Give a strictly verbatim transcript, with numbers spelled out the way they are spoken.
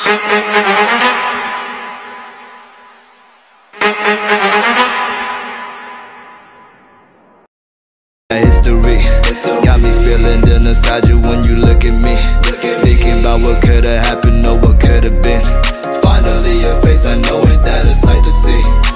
History got me feeling the nostalgia when you look at me, thinking about what could've happened or what could've been. Finally a face I know, ain't that a sight to see.